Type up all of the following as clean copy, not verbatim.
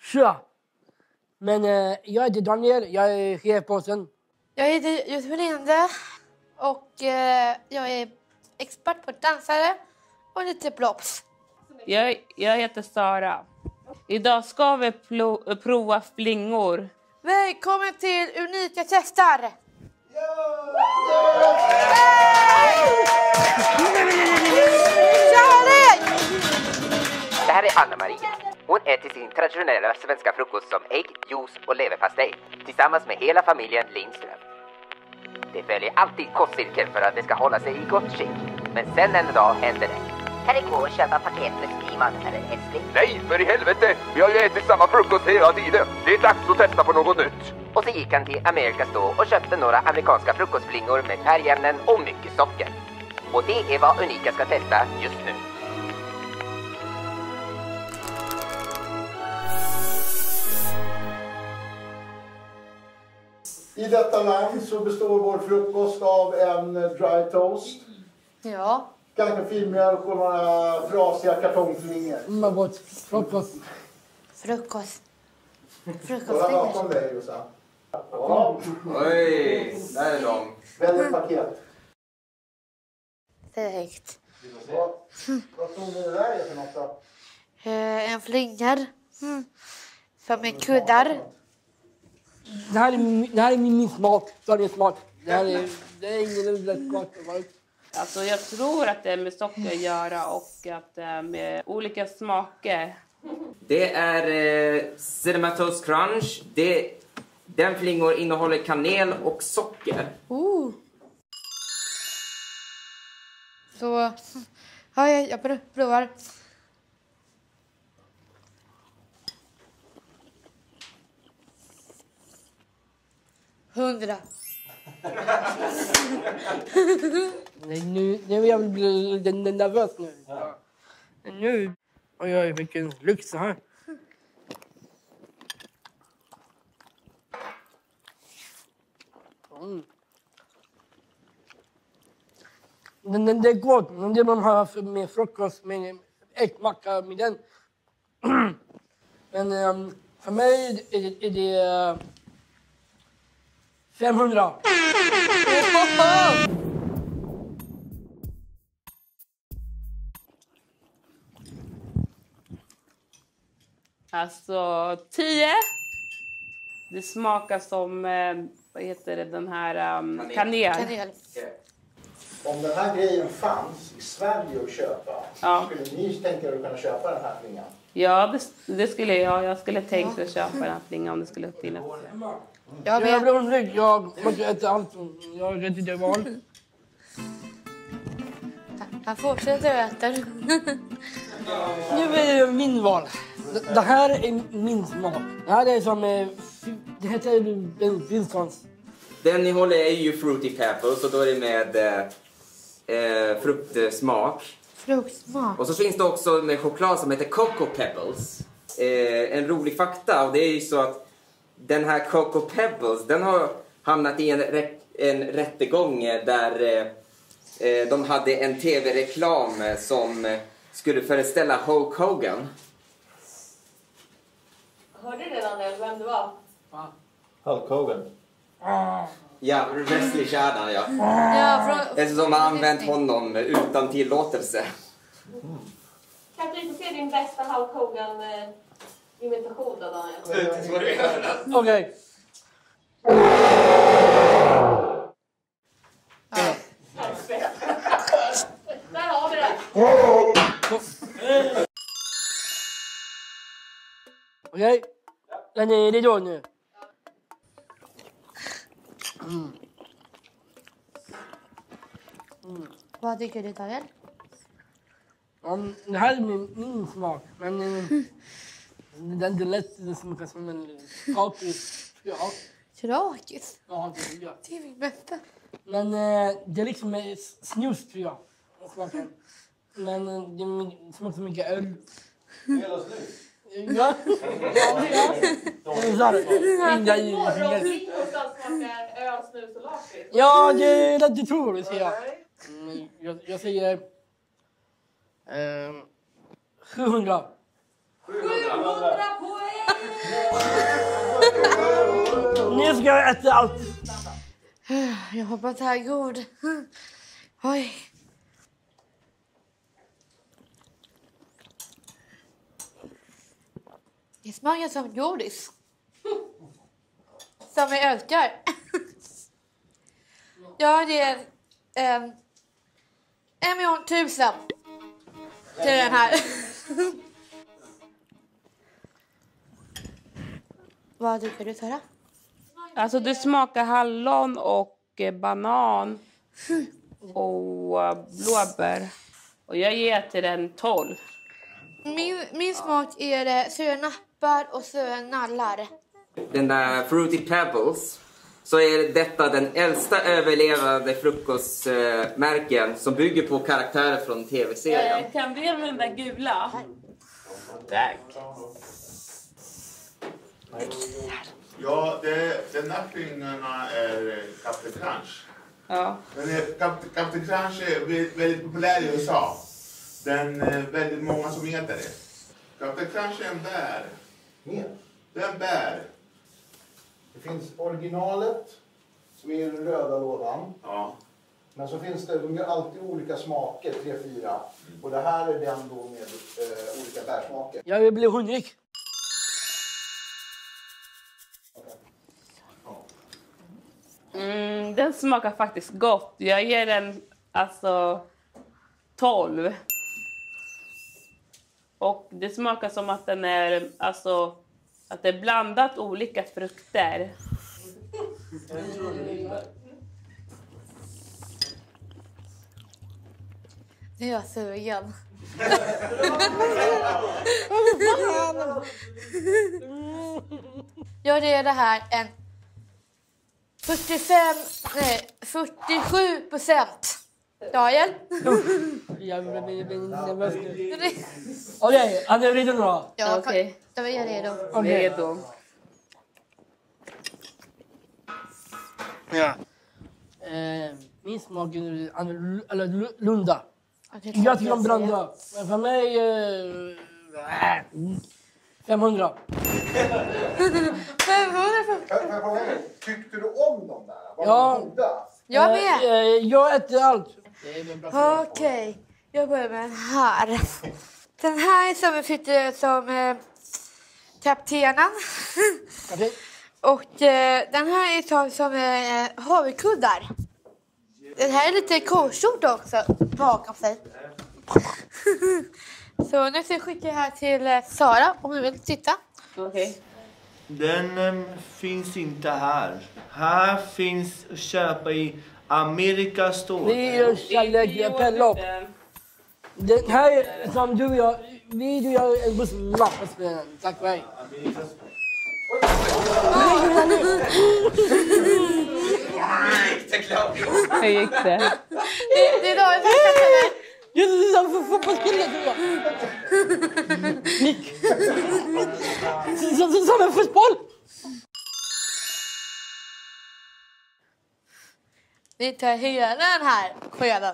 Tja! Men jag heter Daniel, jag är chefbossen. Jag heter Josefine och jag är expert på dansare och lite props. Jag heter Sara. Idag ska vi prova flingor. Välkommen till Unika Testar! Det här är Anna-Maria. Hon äter sin traditionella svenska frukost som ägg, juice och leverpastej tillsammans med hela familjen Lindström. Det följer alltid kostcirkeln för att det ska hålla sig i gott skick. Men sen en dag händer det. Kan det gå och köpa paket med Stiman eller älskling? Nej, för i helvete! Vi har ju ätit samma frukost hela tiden. Det är dags att testa på något nytt. Och så gick han till Amerikas då och köpte några amerikanska frukostflingor med färgämnen och mycket socker. Och det är vad Unika ska testa just nu. I detta land så består vår frukost av en dry toast. Ja. Kanske filmjölk och några frasiga kartongflingor. Vad gott. Frukost. Frukost. Kolla bakom dig, Jossan. Ja. Oj, där är de. Väldigt paket. Det är högt. Vad tror ni det där är för något då? En flingor. Som är kuddar. Det här är min smak. Daniels smak. Det är ingen rätt smak. Alltså jag tror att det är med socker att göra och att det är med olika smaker. Det är Cinnamon Toast Crunch. Den flingor innehåller kanel och socker. Så ja, jag provar. $100. Nej, nu är jag bli nervös nu. Nu. Oj, vilken lyx här. Det är gott. Det man har med frukost, med äggmacka med den. Men för mig är det 500. Alltså 10. Det smakar som, vad heter det, den här kanel. Om den här grejen fanns i Sverige att köpa, skulle ni tänka er att kunna köpa den här flingan? Ja, det skulle jag. Jag skulle tänkt att köpa den här flingan om det skulle finnas. Jag blir hungrig. Jag måste äta allt. Jag är rätt i det val. Han fortsätter att äta. Nu är det min val. Det här är min smak. Det här är som... Det heter Wilsons. Den innehåller är ju Fruity Pebbles och då är det med fruktsmak. Fruktsmak. Och så finns det också med choklad som heter Cocoa Pebbles. En rolig fakta, och det är ju så att den här Cocoa Pebbles, den har hamnat i en rättegång där de hade en tv-reklam som skulle föreställa Hulk Hogan. Hörde du redan vem det var? Hulk Hogan. Ja, wrestlingkärnan, ja. Eftersom man använt honom utan tillåtelse. Kan du inte se din bästa Hulk Hogan-imitation då, Daniel? Okej. Där har vi det. Okej. Den är redo nu. Vad tycker du, Daniel? Det här är min smak. Men den är lätt. Det smakar som en kakis. Ja. Trakis? Ja, det är Det är min bästa. Men det är liksom snus, tror jag. Smaken. Men det smakar så mycket öl. Hela snus? Ja. Ja, det är det du tror, säger jag. Jag säger 700. 700 poäng! Nu ska jag äta allt. Jag hoppas det här är god. Oj. Det smakar som godis. Som jag älskar. Jag ger 1.000.000 till den här. Vad tycker du, Sara? Alltså det smakar hallon och banan och blåbär. Och jag ger till den 12. Min smak är sura nappar och sura nallar. Den där Fruity Pebbles, så är detta den äldsta överlevande frukostmärken som bygger på karaktärer från tv-serien. Kan du ge mig den där gula? Tack. Ja, den här fingrarna är Captain Crunch. Ja. Captain Crunch är väldigt populär i USA. Den är väldigt många som äter det. Captain Crunch är en bär. Mer. Det är en bär. Det finns originalet som är i den röda lådan. Ja. Men så finns det alltid olika smaker, 3-4. Och det här är den då med olika bärsmaker. Jag blir hungrig. Den smakar faktiskt gott. Jag ger den alltså 12. Och det smakar som att den är alltså att det är blandat olika frukter. Nu är jag sugen. Jag ger det här en 47%. Daniel? Jag blir nervös nu. Okej, han är redo nu. Ja, Okej. då är jag redo. Redo. Ja. Min smak är annorlunda. Okej, Jag tycker om branda. Men för mig... 500. 500. Tyckte du om dem där? Var Ja. de goda? Jag med. Jag äter allt. Okej, jag börjar med den här. Den här är som kaptenen. Okej. Och den här är som havrekuddar. Den här är lite korsord också bakom sig. Så nu ska jag skicka här till Sara om du vill titta. Okej. Den finns inte här. Här finns att köpa i Amerika Store. Vi gör kärlek Pelle. Den här som du och jag, vi gör en buss. Tack för dig. Hur gick det? Det är då jag ska sätta mig. Det är som fotbollskille tror jag. Nick. Som en fotboll. Vi tar hela den här skeden.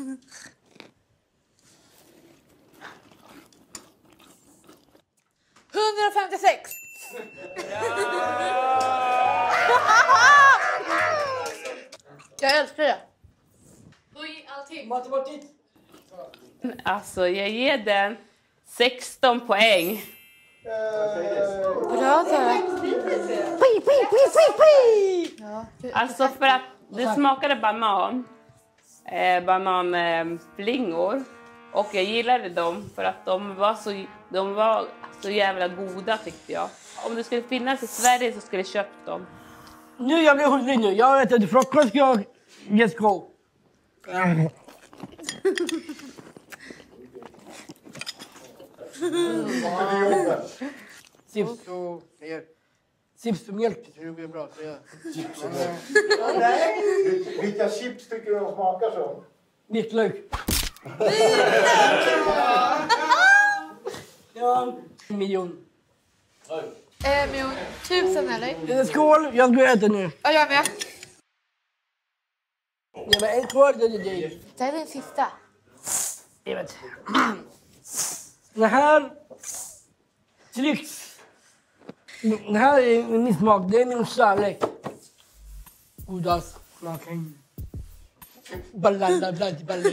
$156. Jag älskar det. Allting. Matematik. Alltså jag ger den 16 poäng. Bra Sara. Alltså för att det smakade banan. Bananflingor. Och jag gillade dem för att de var så jävla goda tyckte jag. Om det skulle finnas i Sverige så skulle jag köpt dem. Nu jag blir hungrig nu. Jag äter frukost. Let's go. Chips och chips och mjölk. Det blir bra. Chips och mjölk. Vilka chips tycker du de smakar som? Vitlök. Ja, 1 miljon. 1.000.000 eller? Skål, jag ska äta nu. Ja, jag med. Ja, men en kvar, det är dig. Det här är den sista. Jag vet. Den här trycks. Den här är min smak, det är min kärlek. godast smaken. Ballanda, ballanda.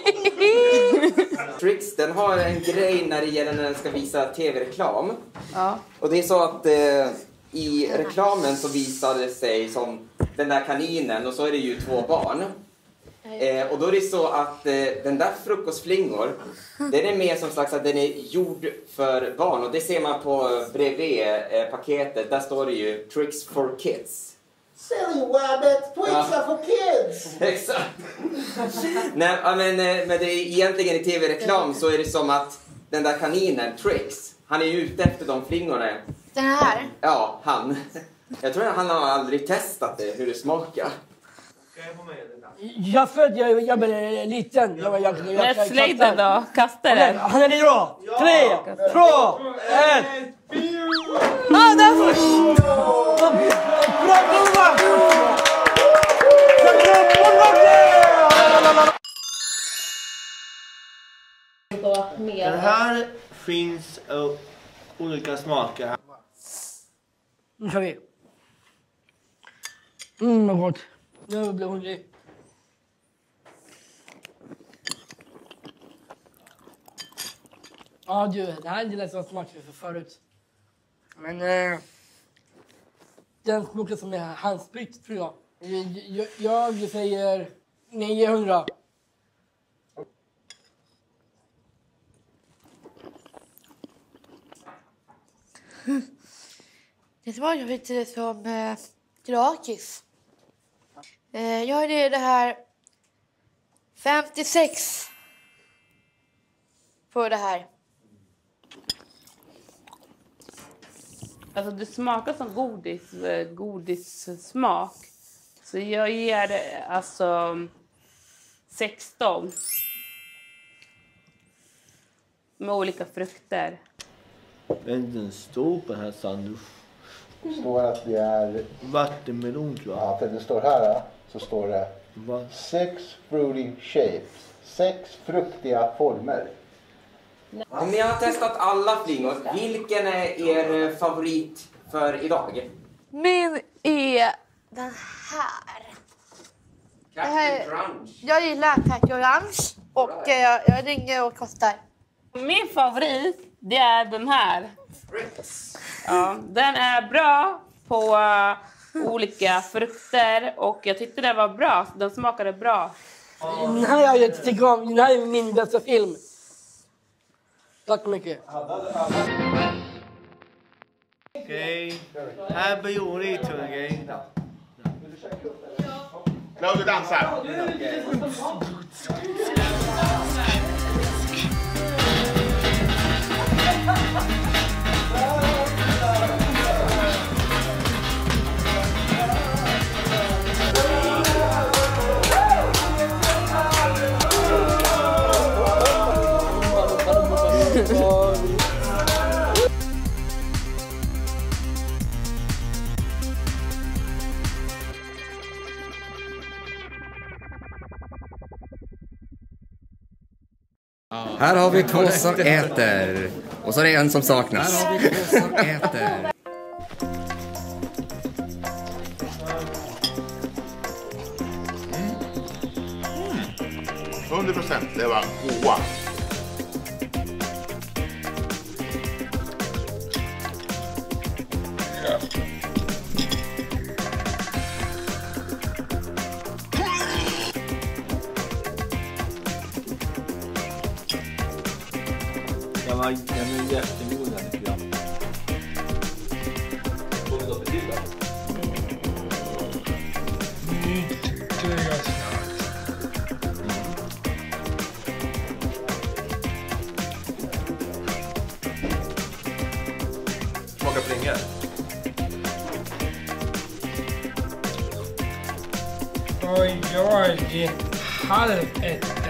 Trix, den har en grej när det gäller när den ska visa tv-reklam. Ja. Och det är så att i reklamen så visar det sig som den där kaninen och så är det ju 2 barn. Och då är det så att den där frukostflingor, den är mer som slags att den är gjord för barn. Och det ser man på bredvid paketet, där står det ju Trix for Kids. Silly rabbit, Twix are for kids! Exakt. Nej, men det är egentligen i tv-reklam så är det som att den där kaninen, Trix, han är ute efter de flingorna. Den här? Ja, han. Jag tror att han har aldrig testat det, hur det smakar. Jag född, jag blev liten. Men släng den då, kasta den. Han är det då. 3, 2, 1. Ja, där får Den här finns olika smaker. Nu kör vi. Vad gott. Jag blir hungrig. Ja du, det här är det som smakade för förut. Men den smakar som är handsprit tror jag. Jag säger 900. Det smakar lite som drakis. Jag är det här 56 på det här. Alltså det smakar som godissmak. Så jag ger det alltså 16. Med olika frukter. Den står på den här sandwich. Det står att det är... Vattenmelon tror jag. Ja, för det står här så står det 6 fruity shapes. 6 fruktiga former. Om ni har testat alla flingor, vilken är er favorit för idag? Min är den här. Captain Crunch. Jag gillar Captain Crunch och jag ringer och kostar. Min favorit, det är den här. Ja, den är bra på olika frukter och jag tyckte den var bra. Den smakade bra. Den här jag tycker om. Den här är min bästa film. Tack mycket. Okej. Här blir roligt, okej. Claudio dansar. Här har vi 2 som äter. Och så är det en som saknas. Här har vi 2 som äter. Mm. 100%, det var goa. Den är jättegod den tycker jag. Smakar flingor. Och jag är 12:30.